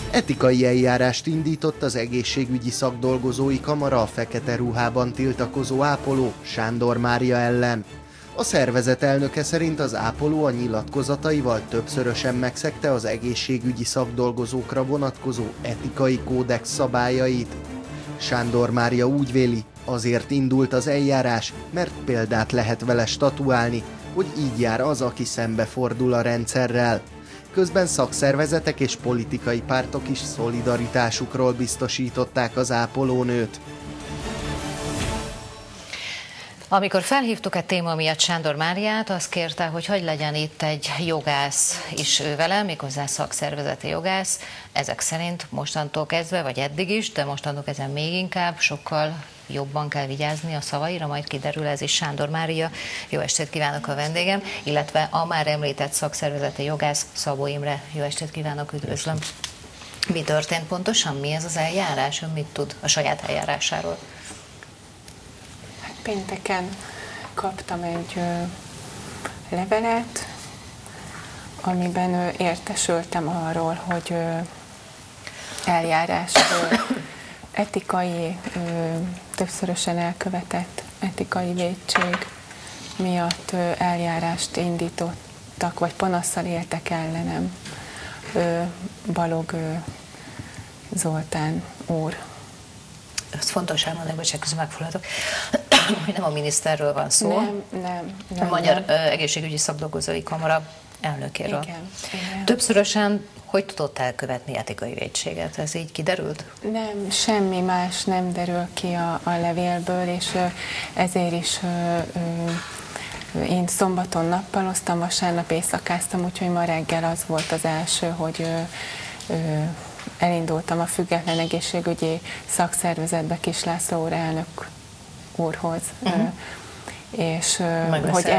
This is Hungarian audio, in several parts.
Etikai eljárást indított az egészségügyi szakdolgozói kamara a fekete ruhában tiltakozó ápoló Sándor Mária ellen. A szervezet elnöke szerint az ápoló a nyilatkozataival többszörösen megszegte az egészségügyi szakdolgozókra vonatkozó etikai kódex szabályait. Sándor Mária úgy véli, azért indult az eljárás, mert példát lehet vele statuálni, hogy így jár az, aki szembefordul a rendszerrel. Közben szakszervezetek és politikai pártok is szolidaritásukról biztosították az ápolónőt. Amikor felhívtuk a téma miatt Sándor Máriát, azt kérte, hogy hagy legyen itt egy jogász is ő vele, méghozzá szakszervezeti jogász. Ezek szerint mostantól kezdve, vagy eddig is, de mostantól kezdve még inkább, sokkal jobban kell vigyázni a szavaira, majd kiderül, ez is Sándor Mária. Jó estét kívánok a vendégem, illetve a már említett szakszervezeti jogász Szabó Imre. Jó estét kívánok, üdvözlöm. Mi történt pontosan? Mi ez az eljárás? Ön mit tud a saját eljárásáról? Pénteken kaptam egy levelet, amiben értesültem arról, hogy eljárás etikai, többszörösen elkövetett etikai vétség miatt eljárást indítottak, vagy panasszal éltek ellenem Balog Zoltán úr. Ezt fontos elmondani, hogy csak közben megfulladok, hogy nem a miniszterről van szó, nem, a Magyar Egészségügyi Szakdolgozói Kamara elnökéről. Igen. Többszörösen hogy tudott elkövetni etikai vétséget? Ez így kiderült? Nem, semmi más nem derül ki a levélből, és ezért is én szombaton nappaloztam, vasárnap éjszakáztam, úgyhogy ma reggel az volt az első, hogy elindultam a Független Egészségügyi Szakszervezetbe Kis László úr elnök úrhoz. És hogy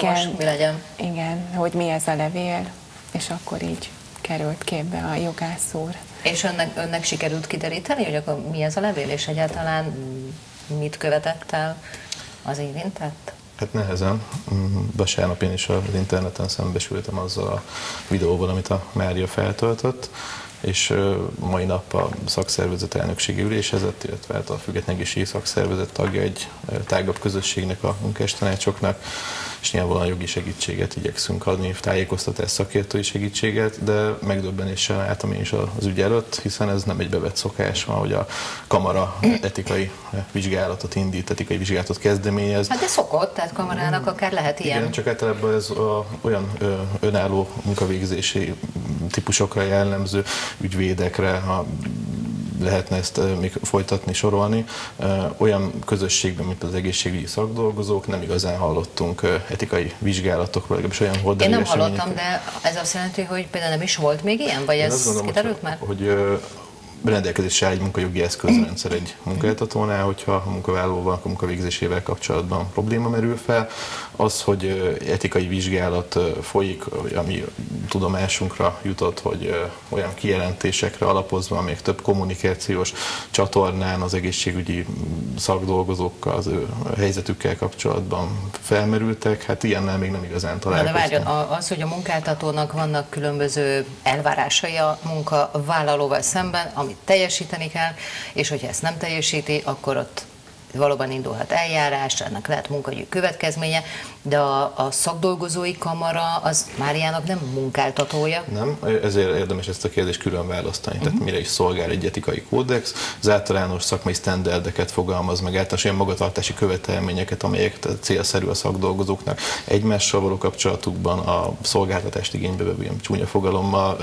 igen, hogy mi ez a levél, és akkor így került képbe a jogász úr. És önnek sikerült kideríteni, hogy akkor mi ez a levél, és egyáltalán mit követett el az érintett? Hát nehezen. Vasárnap én is az interneten szembesültem azzal a videóval, amit a Mária feltöltött, és mai nap a szakszervezet elnökségi ülésezett, illetve a Független Egészségügyi Szakszervezet tagja egy tágabb közösségnek, a munkástanácsoknak, és nyilvánvalóan jogi segítséget igyekszünk adni, tájékoztatás, szakértői segítséget, de megdöbbenéssel álltam én is az ügy előtt, hiszen ez nem egy bevett szokás, hogy a kamara etikai vizsgálatot indít, etikai vizsgálatot kezdeményez. Hát de szokott, tehát kamarának akár lehet ilyen. Igen, csak általában ez olyan önálló munkavégzési típusokra jellemző, ügyvédekre, ha lehetne ezt még folytatni, sorolni. Olyan közösségben, mint az egészségügyi szakdolgozók, nem igazán hallottunk etikai vizsgálatokról, legalábbis olyan horderű Én nem hallottam, de ez azt jelenti, hogy például nem is volt még ilyen, vagy ez kiderült már? Hogy rendelkezésre áll egy munkajogi eszközrendszer egy munkáltatónál, hogyha a munkavállalóval, a munkavégzésével kapcsolatban probléma merül fel. Az, hogy etikai vizsgálat folyik, ami tudomásunkra jutott, hogy olyan kijelentésekre alapozva, még több kommunikációs csatornán az egészségügyi szakdolgozókkal, az ő helyzetükkel kapcsolatban felmerültek, hát ilyennel még nem igazán találkoztam. De várjon, az, hogy a munkáltatónak vannak különböző elvárásai a munkavállalóval szemben, amit teljesíteni kell, és hogyha ezt nem teljesíti, akkor ott valóban indulhat eljárás, ennek lehet munkaügyi következménye, de a szakdolgozói kamara az Máriának nem munkáltatója. Nem, ezért érdemes ezt a kérdést külön választani. Tehát mire is szolgál egy etikai kódex, az általános szakmai sztenderdeket fogalmaz meg, általános olyan magatartási követelményeket, amelyek célszerű a szakdolgozóknak egymással való kapcsolatukban, a szolgáltatást igénybe vevő ilyen csúnya fogalommal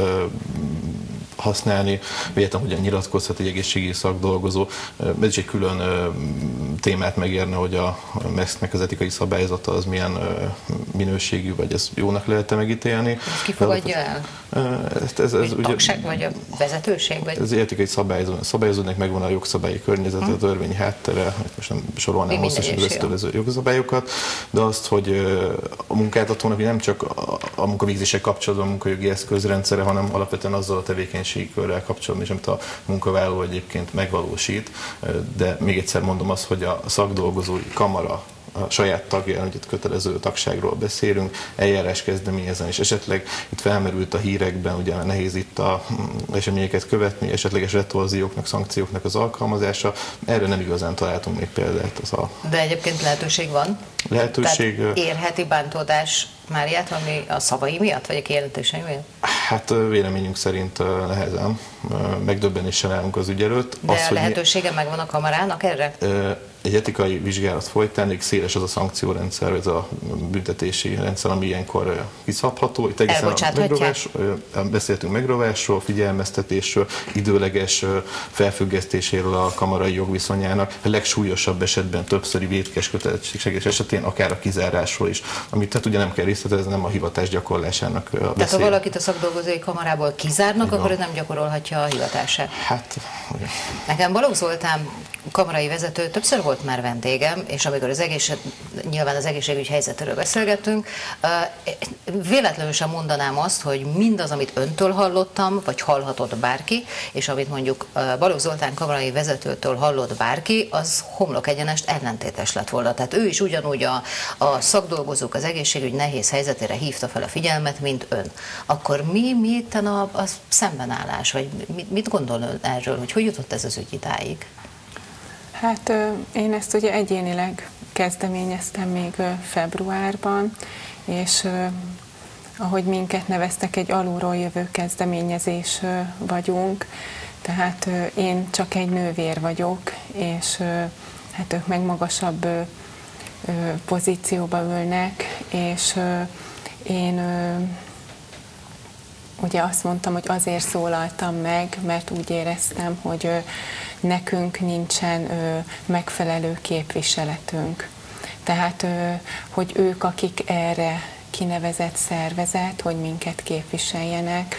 használni, véletlenül hogyan nyilatkozhat egy egészségügyi szakdolgozó. Ez is egy külön témát megérne, hogy a MESZ-nek az etikai szabályzata az milyen minőségű, vagy ezt jónak lehet-e megítélni. Ezt ki fogadja el? Ez ugye, tagság, vagy a vezetőség? Vagy? Ez etikai szabályozónak megvan a jogszabályi környezet, a törvény háttere, most nem sorolnám hosszasan az jogszabályokat, de azt, hogy a munkáltatónak nem csak a munkavégzéssel kapcsolatban a munkajogi eszközrendszere, hanem alapvetően azzal a tevékenységkörrel kapcsolatban is, amit a munkavállaló egyébként megvalósít. De még egyszer mondom azt, hogy a szakdolgozói kamara a saját tagja, hogy itt kötelező tagságról beszélünk, eljárás kezdeményezni, és esetleg itt felmerült a hírekben, ugye nehéz itt a eseményeket követni, esetleges retorzióknak, szankcióknak az alkalmazása, erre nem igazán találtunk még példát. De egyébként lehetőség van? Lehetőség... Tehát érheti bántódás Máriát, ami a szavai miatt, vagy a kijelentései miatt? Hát véleményünk szerint nehezen. Megdöbbenéssel állunk az ügy előtt. De a lehetősége megvan a kamarának erre? Egy etikai vizsgálat folytán elég széles az a szankciórendszer, ez a büntetési rendszer, ami ilyenkor kiszabható. Itt beszéltünk megrovásról, figyelmeztetésről, időleges felfüggesztéséről a kamarai jogviszonyának, a legsúlyosabb esetben többszöri vétkes kötelezettségsegés esetén akár a kizárásról is, amit tehát ugye nem kell részletezni, nem a hivatás gyakorlásának a veszély. Tehát ha valakit a szakdolgozói kamarából kizárnak, akkor ő nem gyakorolhatja a hivatását. Hát, ugye. Nekem Balogh Zoltán kamarai vezető többször volt már vendégem, és amikor nyilván az egészségügy helyzetéről beszélgettünk, véletlenül sem mondanám azt, hogy mindaz, amit öntől hallottam, vagy hallhatott bárki, és amit mondjuk Balogh Zoltán kamarai vezetőtől hallott bárki, az homlok egyenest ellentétes lett volna. Tehát ő is ugyanúgy a szakdolgozók, az egészségügy nehéz helyzetére hívta fel a figyelmet, mint ön. Akkor mi itten a szembenállás, vagy mit gondol ön erről, hogy jutott ez az ügy idáig? Hát én ezt ugye egyénileg kezdeményeztem még februárban, és ahogy minket neveztek, egy alulról jövő kezdeményezés vagyunk, tehát én csak egy nővér vagyok, és hát ők meg magasabb pozícióba ülnek, és én ugye azt mondtam, hogy azért szólaltam meg, mert úgy éreztem, hogy nekünk nincsen megfelelő képviseletünk. Tehát, hogy ők, akik erre kinevezett szervezet, hogy minket képviseljenek,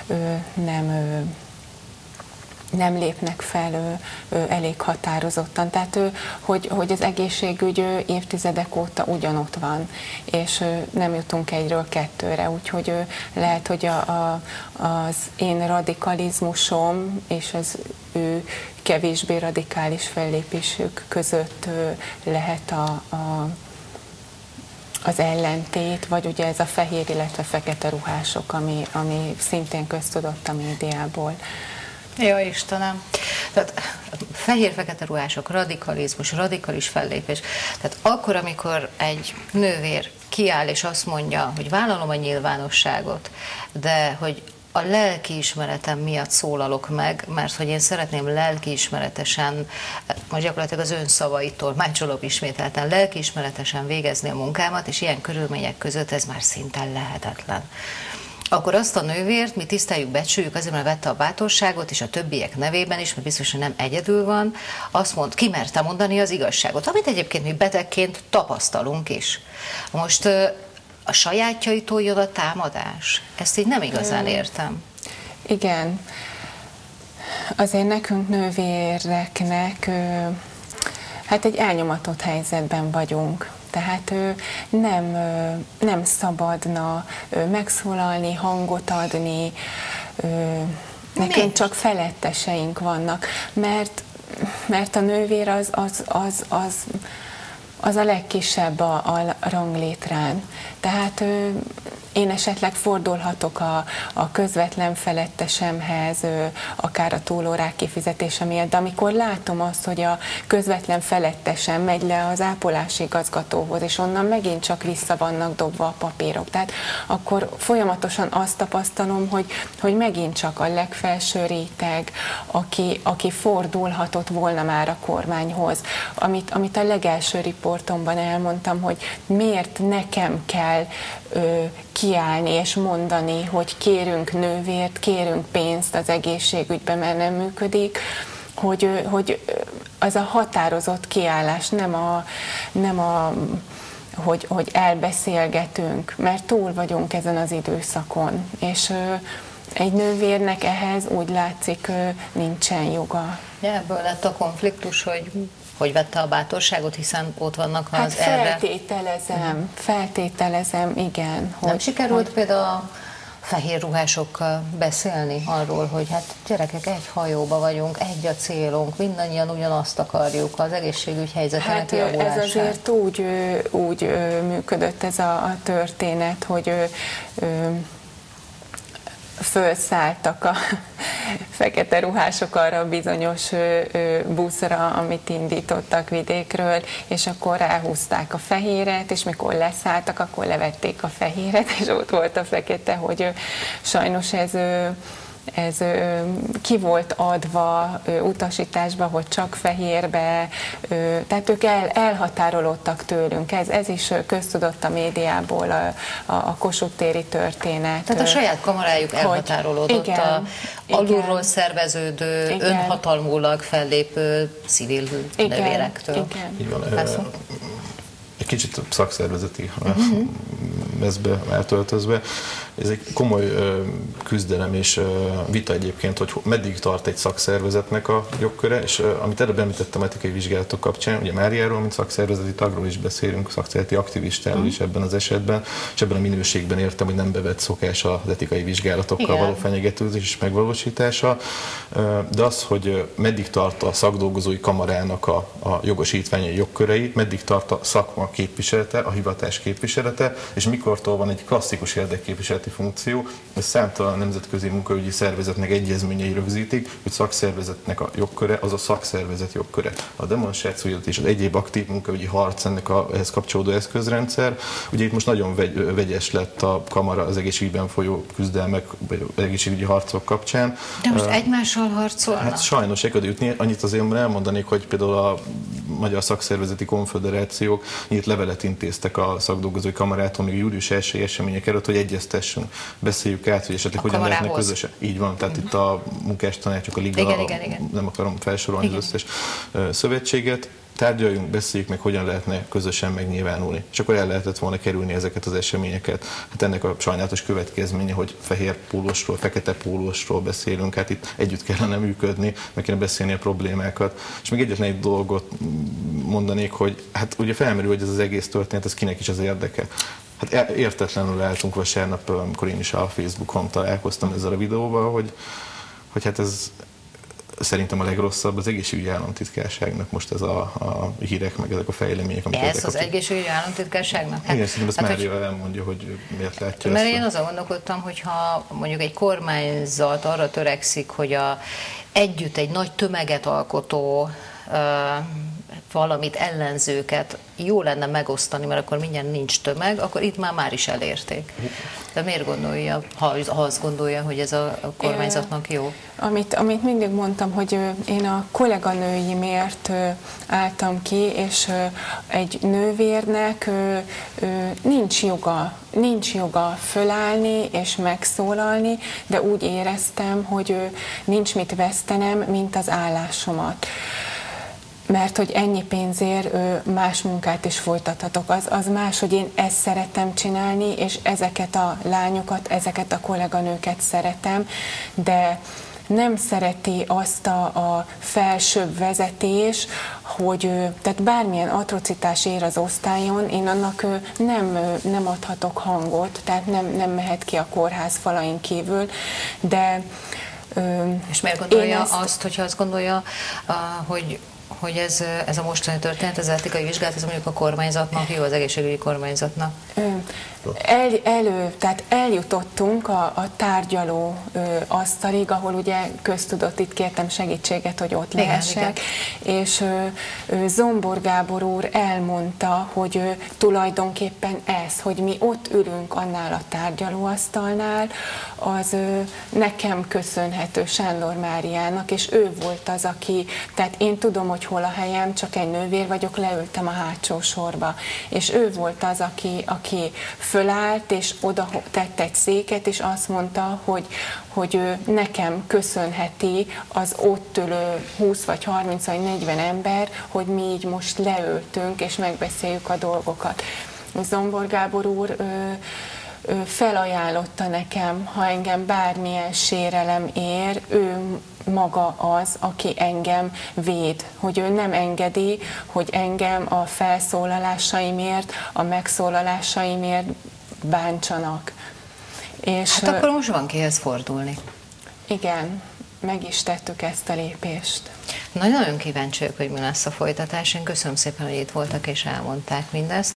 nem lépnek fel elég határozottan. Tehát, hogy az egészségügy évtizedek óta ugyanott van, és nem jutunk egyről kettőre, úgyhogy lehet, hogy az én radikalizmusom és az ő kevésbé radikális fellépésük között lehet az ellentét, vagy ugye ez a fehér, illetve fekete ruhások, ami szintén köztudott a médiából. Jó Istenem! Tehát fehér-fekete ruhások, radikalizmus, radikális fellépés. Tehát akkor, amikor egy nővér kiáll és azt mondja, hogy vállalom a nyilvánosságot, de hogy a lelkiismeretem miatt szólalok meg, mert hogy én szeretném lelkiismeretesen, most gyakorlatilag az ön szavaitól mácsolok ismételten, lelkiismeretesen végezni a munkámat, és ilyen körülmények között ez már szinte lehetetlen. Akkor azt a nővért mi tiszteljük, becsüljük, azért mert vette a bátorságot, és a többiek nevében is, mert biztos, hogy nem egyedül van, azt mond, kimerte mondani az igazságot, amit egyébként mi betegként tapasztalunk is. Most a sajátjaitól jön a támadás. Ezt így nem igazán értem. Igen. Azért nekünk nővéreknek hát egy elnyomatott helyzetben vagyunk. Tehát nem szabadna megszólalni, hangot adni, nekünk csak feletteseink vannak, mert a nővér az a legkisebb a ranglétrán. Tehát én esetleg fordulhatok a közvetlen felettesemhez, akár a túlórák kifizetése miatt, de amikor látom azt, hogy a közvetlen felettesem megy le az ápolási igazgatóhoz, és onnan megint csak vissza vannak dobva a papírok. Tehát akkor folyamatosan azt tapasztalom, hogy megint csak a legfelső réteg, aki fordulhatott volna már a kormányhoz. Amit a legelső riportomban elmondtam, hogy miért nekem kell kiállni és mondani, hogy kérünk nővért, kérünk pénzt az egészségügybe, mert nem működik, hogy az a határozott kiállás nem hogy elbeszélgetünk, mert túl vagyunk ezen az időszakon, és egy nővérnek ehhez úgy látszik nincsen joga. Ja, ebből lett a konfliktus, hogy vette a bátorságot, hiszen ott vannak az erre. Feltételezem, igen. Nem sikerült például fehér ruhásokkal beszélni arról, hogy hát gyerekek, egy hajóba vagyunk, egy a célunk, mindannyian ugyanazt akarjuk, az egészségügy helyzetének javulását. Ez azért úgy működött ez a történet, hogy fölszálltak a fekete ruhások arra a bizonyos buszra, amit indítottak vidékről, és akkor ráhúzták a fehéret, és mikor leszálltak, akkor levették a fehéret, és ott volt a fekete, hogy sajnos ez ki volt adva utasításba, hogy csak fehérbe, tehát ők elhatárolódtak tőlünk. Ez is köztudott a médiából a Kossuth téri történet. Tehát a saját kamarájuk elhatárolódott alulról szerveződő, önhatalmulag fellépő civil nővérektől. Egy kicsit szakszervezeti mezbe eltöltözve. Ez egy komoly küzdelem és vita egyébként, hogy meddig tart egy szakszervezetnek a jogköre, és amit előbb említettem etikai vizsgálatok kapcsán, ugye Máriáról, mint szakszervezeti tagról is beszélünk, szakszervezeti aktivistáról is ebben az esetben, és ebben a minőségben értem, hogy nem bevett szokás az etikai vizsgálatokkal való fenyegetőzés és megvalósítása, de az, hogy meddig tart a szakdolgozói kamarának a jogosítványai jogkörei, meddig tart a szakma képviselete, a hivatás képviselete, és mikortól van egy klasszikus érdekképviseleti funkció, ez számtalan nemzetközi munkaügyi szervezetnek egyezményei rögzítik, hogy szakszervezetnek a jogköre az a szakszervezet jogköre. A demonstrációját és az egyéb aktív munkaügyi harc ennek ehhez kapcsolódó eszközrendszer. Ugye itt most nagyon vegyes lett a kamara az egészségügyben folyó küzdelmek, vagy egészségügyi harcok kapcsán. De most egymással harcolnak? Hát sajnos el jutni. Annyit azért elmondanék, hogy például a Magyar Szakszervezeti Konföderációk nyílt levelet intéztek a szakdolgozói kamarától még július 1. események előtt, hogy egyeztessünk, beszéljük át, hogy esetleg hogyan lehetne közösen. Így van, tehát itt a munkástanácsok, a liga, igen. nem akarom felsorolni az összes szövetséget, tárgyaljunk, beszéljük meg, hogyan lehetne közösen megnyilvánulni. És akkor el lehetett volna kerülni ezeket az eseményeket. Hát ennek a sajnálatos következménye, hogy fehér pólósról, fekete pólósról beszélünk, hát itt együtt kellene működni, meg kéne beszélni a problémákat. És még egyetlen egy dolgot mondanék, hogy hát ugye felmerül, hogy ez az egész történet, ez kinek is az érdeke. Hát értetlenül álltunk vasárnap, amikor én is a Facebookon találkoztam ezzel a videóval, hogy hát ez szerintem a legrosszabb az egészségügyi államtitkárságnak most ez a hírek, meg ezek a fejlemények, amik ez az egészségügyi államtitkárságnak? Hát, igen, szerintem ezt Mária elmondja, hogy miért látja mert ezt. Én azon gondolkodtam, hogyha mondjuk egy kormányzat arra törekszik, hogy együtt egy nagy tömeget alkotó valamit, ellenzőket jó lenne megosztani, mert akkor mindjárt nincs tömeg, akkor itt már is elérték. De miért gondolja, ha azt gondolja, hogy ez a kormányzatnak jó? Amit mindig mondtam, hogy én a kolléganőimért álltam ki, és egy nővérnek nincs joga fölállni és megszólalni, de úgy éreztem, hogy nincs mit vesztenem, mint az állásomat. Mert hogy ennyi pénzért más munkát is folytathatok. Az más, hogy én ezt szeretem csinálni, és ezeket a lányokat, ezeket a kolléganőket szeretem, de nem szereti azt a felsőbb vezetés, hogy tehát bármilyen atrocitás ér az osztályon, én annak nem adhatok hangot, tehát nem mehet ki a kórház falain kívül, de és miért gondolja azt, hogyha azt gondolja, hogy ez a mostani történet, az etikai vizsgálat, ez mondjuk a kormányzatnak jó, az egészségügyi kormányzatnak? Tehát eljutottunk a tárgyaló asztalig, ahol ugye köztudott, itt kértem segítséget, hogy ott lehessek, és Zombor Gábor úr elmondta, hogy tulajdonképpen ez, hogy mi ott ülünk annál a tárgyalóasztalnál, az nekem köszönhető Sándor Máriának, és ő volt az, aki, tehát én tudom, hogy hol a helyem, csak egy nővér vagyok, leültem a hátsó sorba, és ő volt az, aki fölállt, és oda tett egy széket, és azt mondta, hogy ő nekem köszönheti az ott ülő 20 vagy 30 vagy 40 ember, hogy mi így most leültünk, és megbeszéljük a dolgokat. Zombor Gábor úr felajánlotta nekem, ha engem bármilyen sérelem ér, ő maga az, aki engem véd, hogy ő nem engedi, hogy engem a felszólalásaimért, a megszólalásaimért bántsanak. És, hát akkor most van kihez fordulni. Igen, meg is tettük ezt a lépést. Nagyon kíváncsi vagyok, hogy mi lesz a folytatás. Én köszönöm szépen, hogy itt voltak és elmondták mindezt.